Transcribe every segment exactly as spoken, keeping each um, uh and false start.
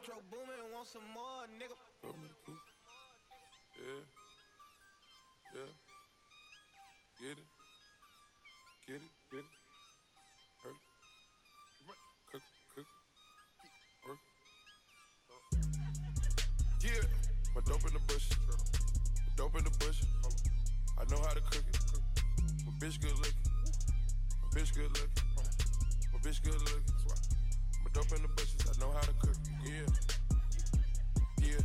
Metro booming, want some more, nigga. Yeah. Yeah. Get it. Get it. Get it. Hurt. Cook. Cook. Work. Yeah. My dope in the bush. My dope in the bush. I know how to cook it. My bitch good looking. My bitch good looking. My bitch good looking. My dope in the bushes. I know how to cook it. Yeah. Yeah,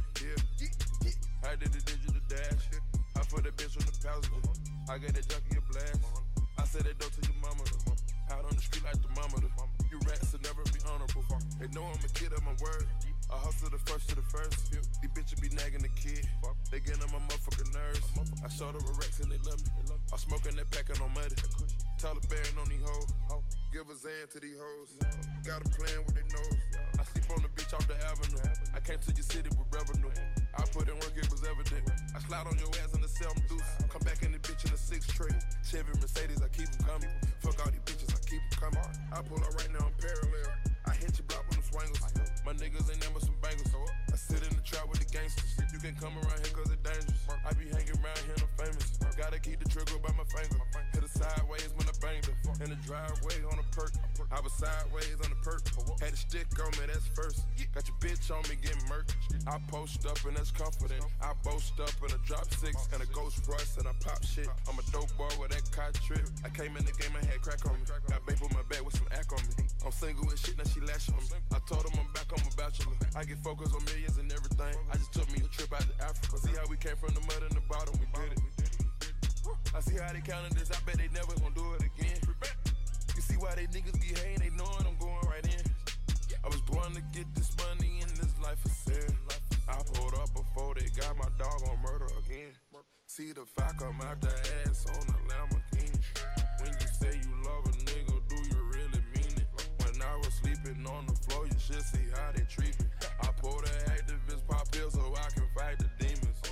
yeah. I did the digital dash. I put that bitch on the passenger. I got that junkie a blast. I said that dope to your mama. Out on the street like the mama. You rats will never be honorable. They know I'm a kid of my word. I hustle the first to the first. These bitches be nagging the kid. They get on my motherfucking nerves. I showed them a Rex and they love me. I'm smoking that packin' on muddy. Taliban on these hoes. Give a Zan to these hoes. Got them playing with their nose. I sleep on the beach off the avenue. I came to your city with revenue. I put in work, it was evident. I slide on your ass in the self deuce. Come back in the bitch in a six tray. Chevy Mercedes, I keep them coming. Fuck all these bitches, I keep them coming. I pull up right now, I'm parallel. I hit your block with them swangles. My niggas ain't never some bangles. I sit in the trap with the gangsters. You can come around here cause it's dangerous. I be hanging around here, I'm famous. Gotta keep the trigger by my finger. Hit her sideways when I banged her. In the driveway on a perk. I was sideways on the perk. Had a stick on me, that's first. Got your bitch on me getting murked. I post up and that's confident. I boast up in a drop six and a ghost Russ and I pop shit. I'm a dope boy with that cot trip. I came in the game and had crack on me. Got babe on my back with some act on me. I'm single with shit, now she lashing on me. I told him I'm back, I'm a bachelor. I get focused on millions and everything. I just took me a trip out to Africa. See how we came from the mud and the bottom, we did it. I see how they counted this, I bet they never gon' do it again. You see why they niggas be hating, they knowin' I'm going right in. I was born to get this money and this life is sad. I pulled up before they got my dog on murder again. See the fire come out the ass on the Lamborghini. When you say you love a nigga, do you really mean it? When I was sleeping on the floor, you should see how they treat me. I pulled the activist pop pills so I can fight the demons.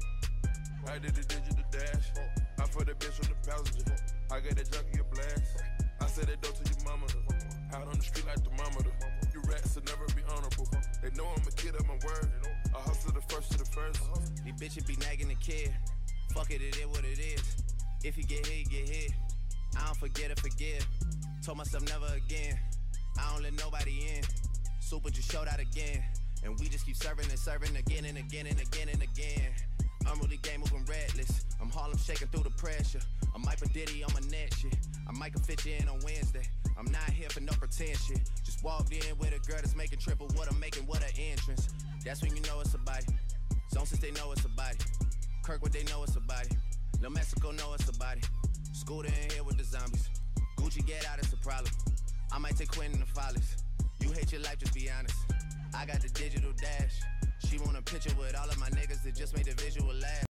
I did the digital dash. I put that bitch on the passenger. I got that junkie a blast. I said that dope to your mama. Out on the street like the mama. You rats will never be honorable. They know I'm a kid of my word. I hustle the first to the first. These bitches be nagging the kid. Fuck it, it is what it is. If you get hit, you get hit. I don't forget or forgive. Told myself never again. I don't let nobody in. Super just showed out again. And we just keep serving and serving again and again and again and again. I'm really game moving reckless. I'm Harlem shaking through the pressure. I'm Mike Diddy on my net shit. I might can fit you in on Wednesday. I'm not here for no pretend shit. Just walked in with a girl that's making triple what I'm making, what an entrance. That's when you know it's a body. Zone since they know it's a body. Kirkwood they know it's a body. Lil Mexico know it's a body. Scooter in here with the zombies. Gucci get out, it's a problem. I might take Quentin the Follies. You hate your life, just be honest. I got the digital dash. She want a picture with all of my niggas that just made the visual laugh.